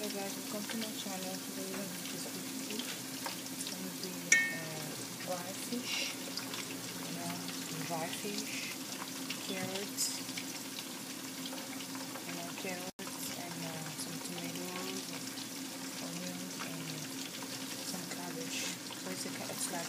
Hello guys, welcome to my channel. Today we're going to this recipe. It's going to be dry fish, carrots, and some tomatoes, and onions, and some cabbage. So it's like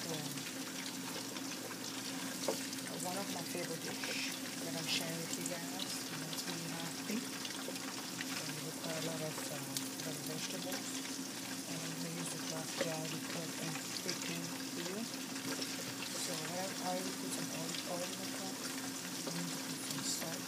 one of my favorite dish that I'm sharing with you guys. It's really healthy. We require a lot of vegetables, and we use the glass jar we cut and pre-clean for you. So I will put some olive oil in the pot. I'm going to put some salt.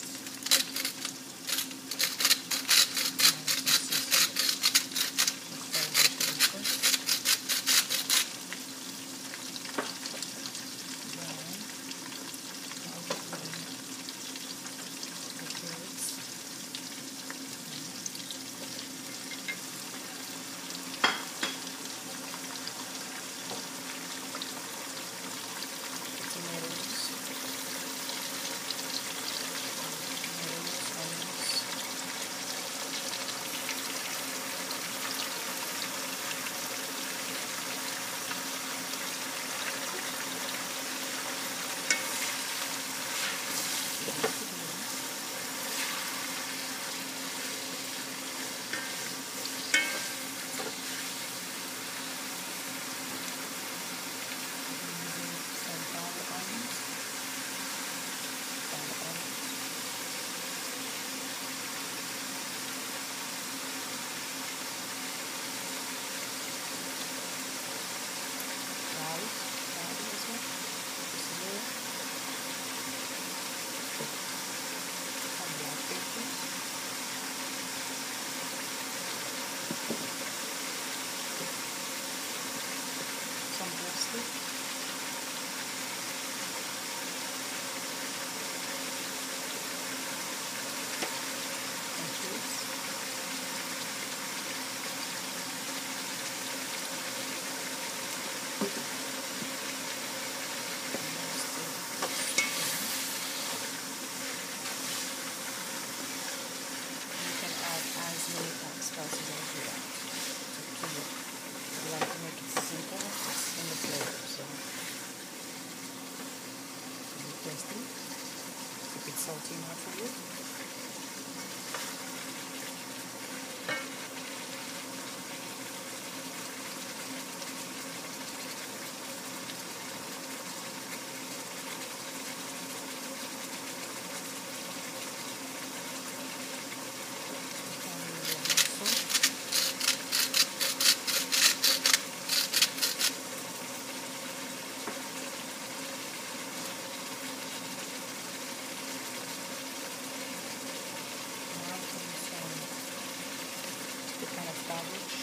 Spices as you like. If you like to make it simple, it's in the flavor. So is it tasty? If it's salty enough for you. Cabbage.